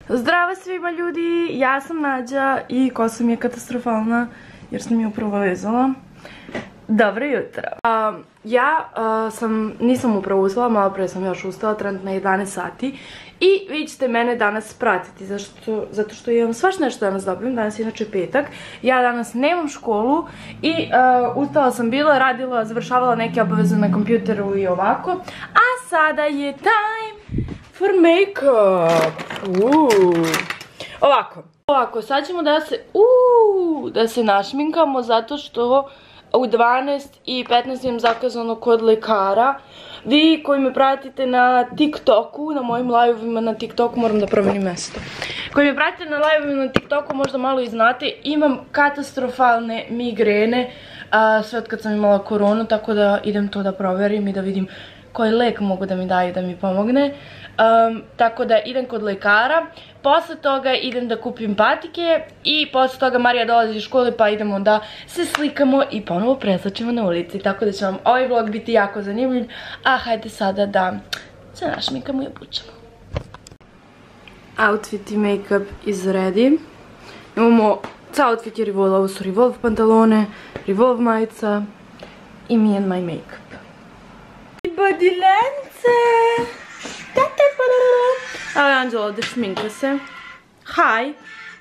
Zdravo svima ljudi, ja sam Nađa i kosa mi je katastrofalna jer sam je upravo vezala. Dobro jutro. Nisam upravo ustala, malo pre sam još ustala, trenutno je 11 sati. I vi ćete mene danas pratiti, zato što imam svašta nešto danas dobrim, danas je inače petak. Ja danas nemam školu i ustala sam bila, radila, završavala neke obaveze na kompjuteru i ovako. A sada je time for make-up. Ovako, sad ćemo da se našminkamo zato što u 12:15 imam zakazano kod lekara. Vi koji me pratite na TikToku, na mojim live-ovima na TikToku, moram da promenim mesto. Koji me pratite na live-ovima na TikToku možda malo i znate, imam katastrofalne migrene, sve od kad sam imala koronu, tako da idem to da proverim i da vidim koji lek mogu da mi daju da mi pomogne. Tako da idem kod lekara, posle toga idem da kupim patike i posle toga Marija dolazi iz škole pa idemo da se slikamo i ponovo preslačimo na ulici. Tako da će vam ovaj vlog biti jako zanimljiv, a hajde sada da se našminkamo i obučemo. Outfit i make-up is ready. Imamo, ca outfit je Revolve, ovo su Revolve pantalone, Revolve majica i me and my make-up. I body lence! Evo je Anđela ovdje šminka se. Hi!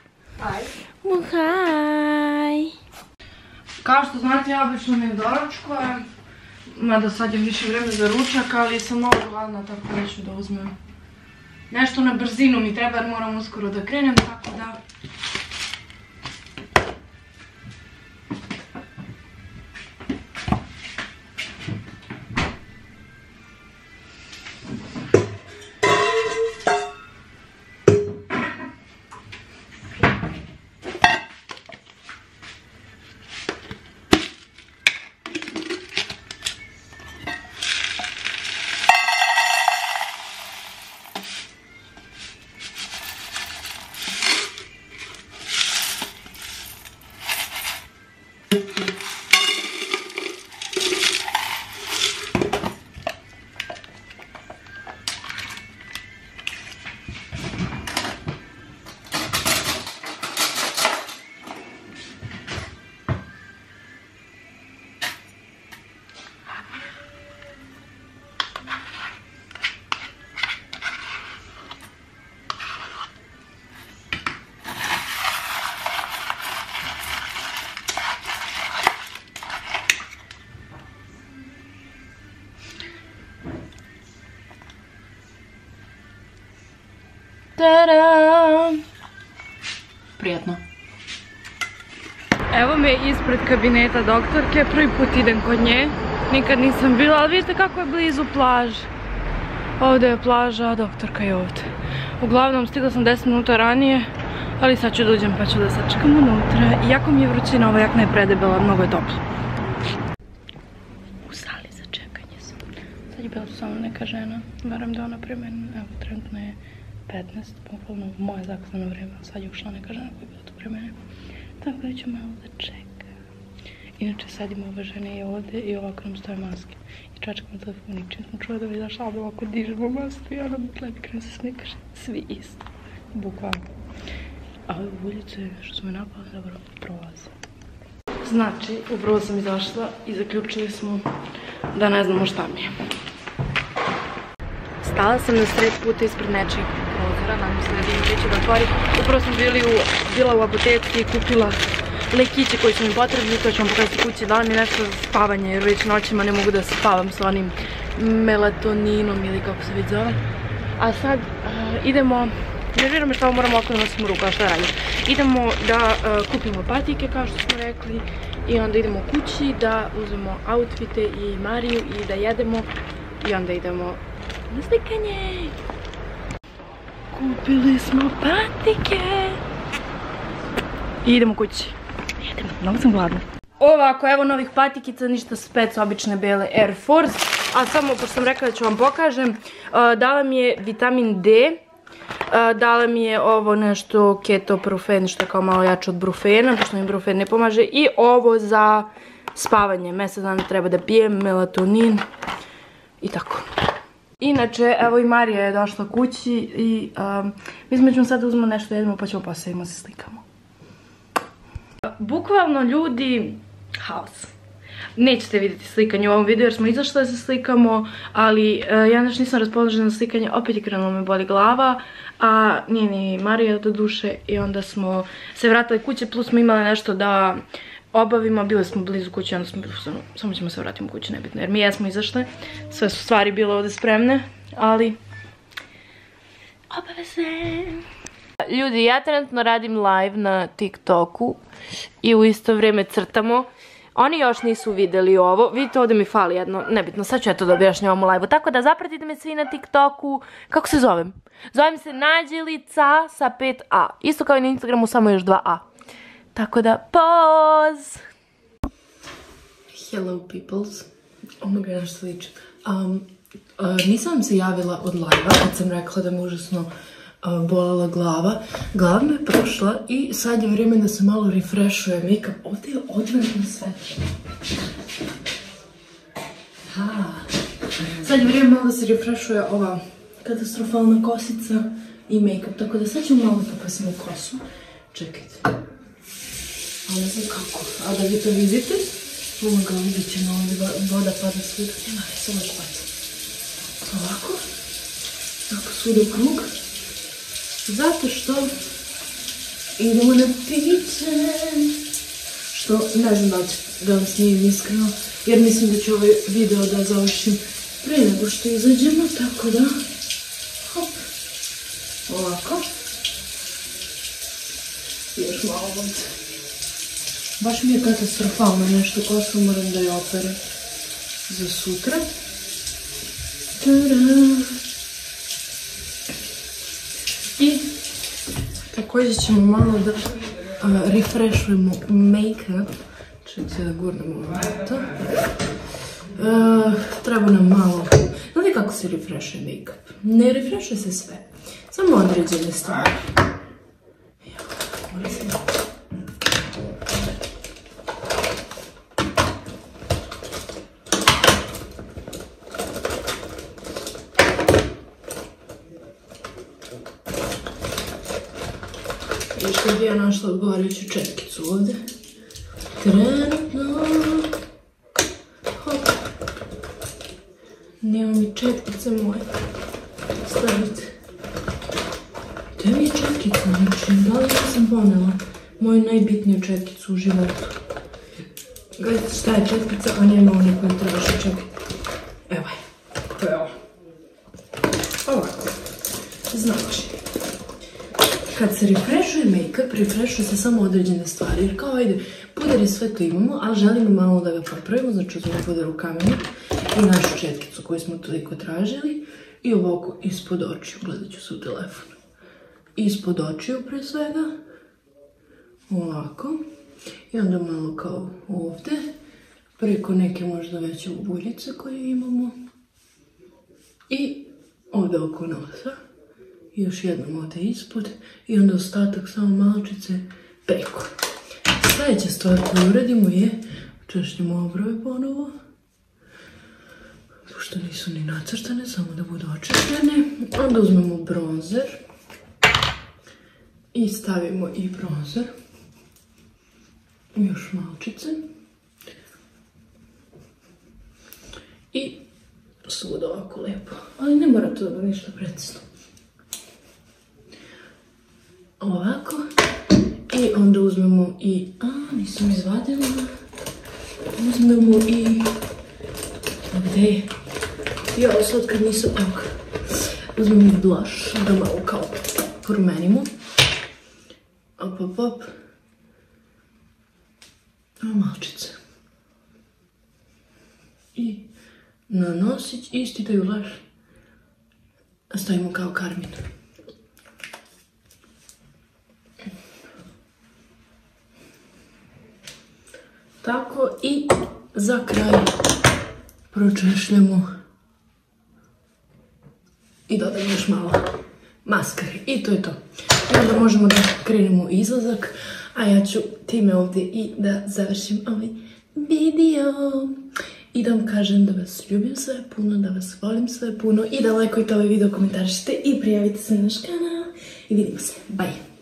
Hi! Kao što znate, ja obično ne doručkujem, mada sad je više vreme za ručak, ali sam mnogo gladna, tako da ću da uzmem nešto na brzinu mi treba jer moram uskoro da krenem, tako da... Tadam! Prijatno. Evo me ispred kabineta doktorke, prvi put idem kod nje, nikad nisam bila, ali vidite kako je blizu plaže. Ovdje je plaža, a doktorka je ovdje. Uglavnom, stigla sam 10 minuta ranije, ali sad ću da uđem pa ću da sačekam unutra. Iako mi je vrućina, ova jakna je predebela, mnogo je toplo. U sali za čekanje sam. Sad je bila tu samo neka žena, verujem da ona pre mene, evo, trenutno je 15, bukvalno moje zakazano vreme, sad je ušla neka žena koja je bila tu pre mene. Tako da ću malo da čekam. Inače sad ima ove žene i ovdje i ovako nam stoje maske. I čačkamo telefon i čim smo čuli da bi zašla da ovako dižemo masku i ona gleda krenu se smikaš. Svi isto. Bukvalno. A ove uljice što su me napale dobro prolaze. Znači, upravo sam izašla i zaključili smo da ne znamo šta mi je. Stala sam na sred puta ispred nečeg prozora, nadam se da vidim gdje će da otvori. Upravo sam bila u apoteci i kupila lekiće koji su mi potrebni, to ću vam pokazati kući, dala mi nešto za spavanje jer već noćima ne mogu da spavam sa onim melatoninom ili kako se već zove. A sad idemo, ne želim šta moramo oko da nosimo ruku, a šta radim. Idemo da kupimo patike kao što smo rekli i onda idemo kući da uzmemo outfite i Mariju i da jedemo i onda idemo na slikanje. Kupili smo patike i idemo kući. Idemo, mnogo sam gladna. Ovako, evo novih patikica, ništa spec, obične bele Air Force. A samo, pošto sam rekla da ću vam pokažem, dala mi je vitamin D, dala mi je ovo nešto ketoprofen, što je kao malo jače od brufena, pošto mi brufen ne pomaže. I ovo za spavanje, mesec dana treba da pijem, melatonin i tako. Inače, evo i Marija je došla kući i mislim da ćemo sad uzmemo nešto da jedemo pa ćemo postavimo se slikamo. Bukvalno ljudi, haos. Nećete vidjeti slikanje u ovom videu jer smo izašli da se slikamo, ali ja nešto nisam raspoložena za slikanje, opet je krenulo me boli glava, a nije ni Marija do duše i onda smo se vratili kuće, plus smo imali nešto da obavimo, bili smo blizu kuće, onda smo samo ćemo se vratiti u kuću, nebitno, jer mi jesmo izašle, sve su stvari bile ovdje spremne, ali obaveze. Ljudi, ja trenutno radim live na TikToku i u isto vrijeme crtamo. Oni još nisu vidjeli ovo, vidite ovdje mi fali jedno, nebitno, sad ću ja to da objašnjavam u live-u, tako da zapratite me svi na TikToku, kako se zovem? Zovem se Nađelica sa 5A, isto kao i na Instagramu, samo još 2A. Tako da, pause! Hello peoples, oh my god, što sličim. Nisam vam se javila od live-a, kad sam rekla da me užasno bolela glava. Glava me je prošla i sad je vrijeme da se malo refreshuje make-up. Ovdje je odvrtno sve. Sad je vrijeme malo da se refreshuje ova katastrofalna kosica i make-up. Tako da sad ćemo malo popasimo kosu. Čekajte. Ali ne znam kako. A da vi to vidite, ovoga vidjet će na ovdje voda pada svuda. Nema, samo još pada. Ovako. Tako svuda u krug. Zato što idemo na piće. Što ne znam da vam snijem iskreno, jer mislim da ću ovaj video da završim pre nego što izađemo, tako da hop, ovako. Još malo vode. Baš mi je katastrofalno nešto, kosu moram da je opere za sutra. Tada! I također ćemo malo da refreshujemo make-up. Čekajte da gurnemo ovo. Treba nam malo. Znate kako se refreshuje make-up? Ne refreshuje se sve. Samo određene stvari. Još kad bi ja našla odgovarajuću četkicu ovdje. Trenutno. Hop. Nema mi četkice moje. Stavite. Gdje mi je četkica? Znači, da li sam ponela moju najbitniju četkicu u životu? Gledajte šta je četkica, a nema one koje trebaš čekati. Evo je. To je ovo. Ovako. Znači. Kad se refreshuje make-up, refreshuje se samo određene stvari, jer kao ajde, puder i sve to imamo, ali želimo malo da ga popravimo, znači uzmemo puder u kamenu i našu četkicu koju smo toliko tražili i ovako ispod očiju, gledat ću se u telefonu. Ispod očiju pre svega, ovako, i onda malo kao ovdje, preko neke možda veće buljice koje imamo i ovdje oko nosa. Još jednom ovdje ispod i onda ostatak samo malčice preko. Sljedeća stvar koju uradimo je češljamo obrove ponovo. Pošto nisu ni nacrtane, samo da budu očešljene. Onda uzmemo bronzer i stavimo i bronzer. Još malčice. I svuda ovako lijepo. Ali ne mora to da ništa precizno. Ovako. I onda uzmemo i... nisam izvadila. Uzmemo i... Gdje je? Jo, sad kad nisam... Evo. Uzmemo i blush. Da malo kao promenimo. Op, op, op. Malčice. I na nosić isti taj blush. Stavimo kao karmin. Tako i za kraj pročešljamo i dodamo još malo maskare i to je to. I onda možemo da krenemo u izlazak, a ja ću time ovdje i da završim ovaj video. i da vam kažem da vas ljubim sve puno, da vas volim sve puno i da lajkujte ovaj video, komentarišite i prijavite se na naš kanal i vidimo se. Bye!